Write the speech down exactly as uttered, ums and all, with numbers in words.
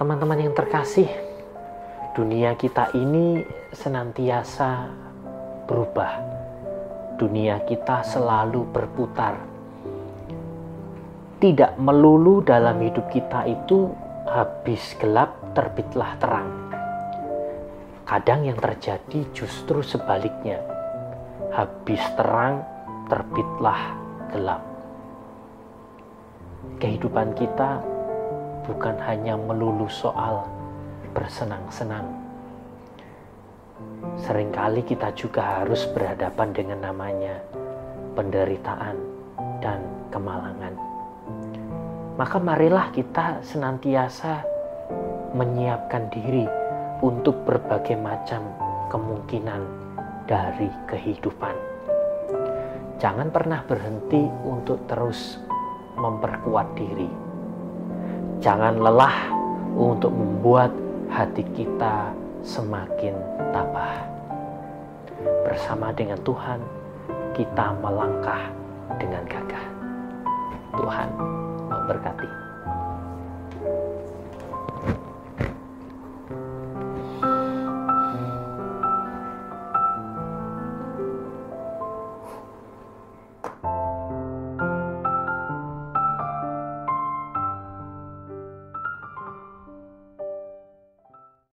Teman-teman yang terkasih, dunia kita ini senantiasa berubah. Dunia kita selalu berputar. Tidak melulu dalam hidup kita itu habis gelap terbitlah terang. Kadang yang terjadi justru sebaliknya. Habis terang terbitlah gelap. Kehidupan kita bukan hanya melulu soal bersenang-senang. Seringkali kita juga harus berhadapan dengan namanya penderitaan dan kemalangan. Maka marilah kita senantiasa menyiapkan diri untuk berbagai macam kemungkinan dari kehidupan. Jangan pernah berhenti untuk terus memperkuat diri. Jangan lelah untuk membuat hati kita semakin tabah. Bersama dengan Tuhan, kita melangkah dengan gagah. Tuhan memberkati.